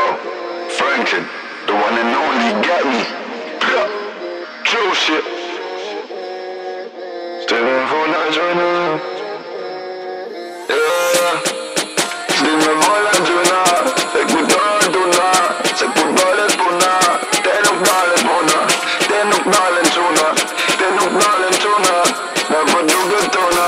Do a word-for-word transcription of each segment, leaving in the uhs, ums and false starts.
Yo, Franklin, the one and only, got me. True shit. Still in for that journey. Yeah. Still in for that journey. Say good on to na. Say good balance for na. Ten up balance for na. Ten up balance to na. Ten up balance to na. Never do good to na.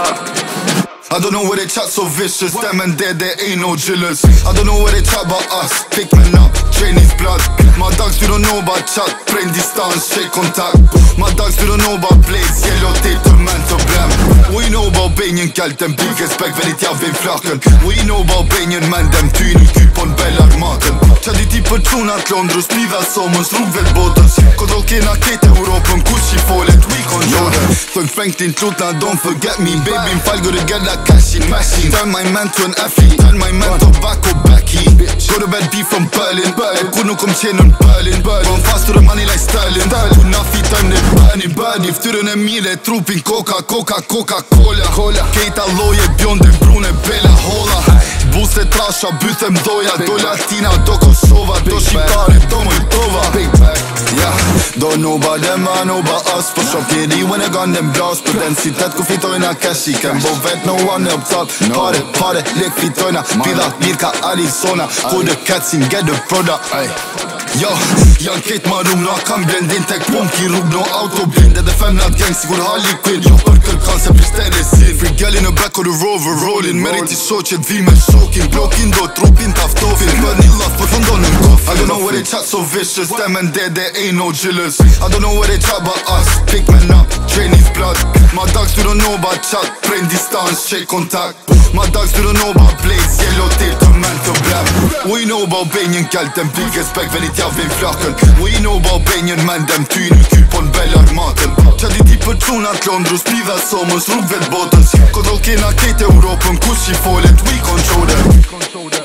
I don't know where they chat so vicious, them and there, there ain't no drillers. I don't know where they chat about us, pick men up, drain his blood. My dogs do not know about chat, brain distance, shake contact. My dogs do not know about blades, yellow tape to man to blam. We know about Benjen kalt, dem big respect wenn ich jag vill flaken. We know about Benjen man, dem tyn i kupon bellar maten. Chat i typ personat Londros, bliva som oss rovet båtas. Kontroll kena kete Europon, kushi follet, we control them. Thug Franklin trutna, don't forget me, baby fall go together. Cashing, mashing, turn my man to an athlete, turn my man to back or backy. Go to bed beef from Berlin, Berlin. Kuno kom tjejen Berlin, Berlin. Run fast to the money like Sterling, Sterling. Nafi time det burning, burning. Fturen är mile, tropin Coca, Coca, Coca-Cola, Cola. Keita loje, bjonde, brune, bella, hola. Buse trasha, bytem doja, do latina, do Kosova, do shqiptare, do Moldova. Yeah, don't know about them, I know about us. For sure, kiddy when I gun them blast. But then see that kufitojna cashi, can bo vet no one up top. Pare, pare, lek fitojna, pila, virka, Arizona. For the cats in, get the product. Yo, young Kate Marum, no kan blend in, tech pump, kirurg, no autoblind. Det är femnat gang, sigur Harley Quinn. Jag orkar concept, istället sin. Free girl in the back of the rover, rolling. Merit i shortchet, vi med choking. Blocking då, tropin, taftofin. Vanilla, för från donen coffee. I don't know where they chat so vicious, them and there, there ain't no drillers. I don't know where they chat about us, pick men up, drain his blood. My dogs do not know about chat, brain distance, shake contact. My dogs do not know about blades, yellow tape to man to black. We know about Benjen kalt, dem big respect wenn ich jag vill flaken. We know about Benjen man, dem tyn i kupon bellar maten. Chat i typ personat Londros, bliva som oss rovet båtas. Kontroll kena kete Europon, kushi follet, we control them.